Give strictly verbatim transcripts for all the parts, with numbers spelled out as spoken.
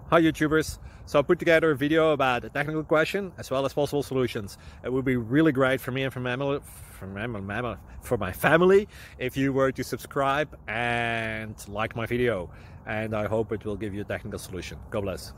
Hi YouTubers! So I put together a video about a technical question as well as possible solutions. It would be really great for me and for, mammal, for, mammal, for my family if you were to subscribe and like my video, and I hope it will give you a technical solution. God bless.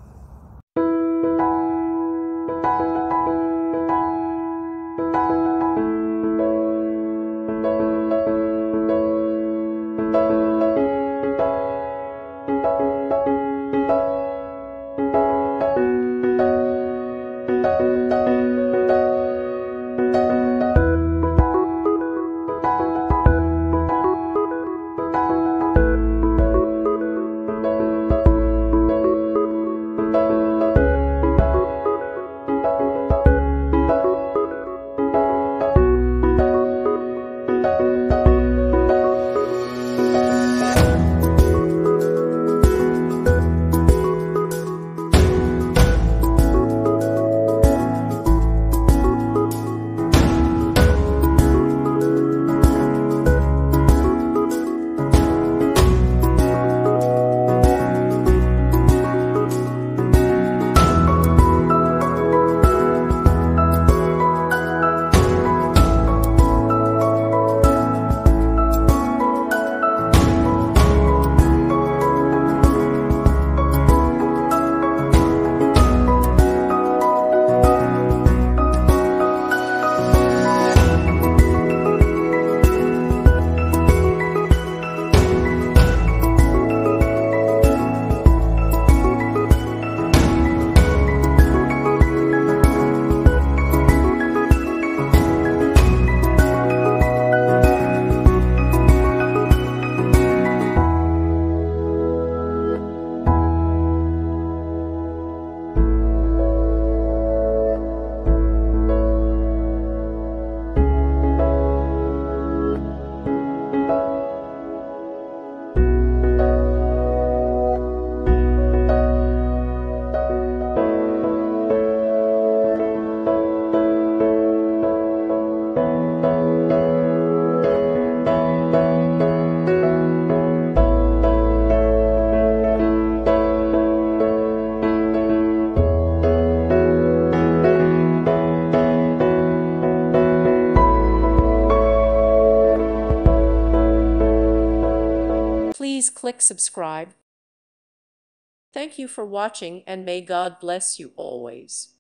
Please click subscribe. Thank you for watching, and may God bless you always.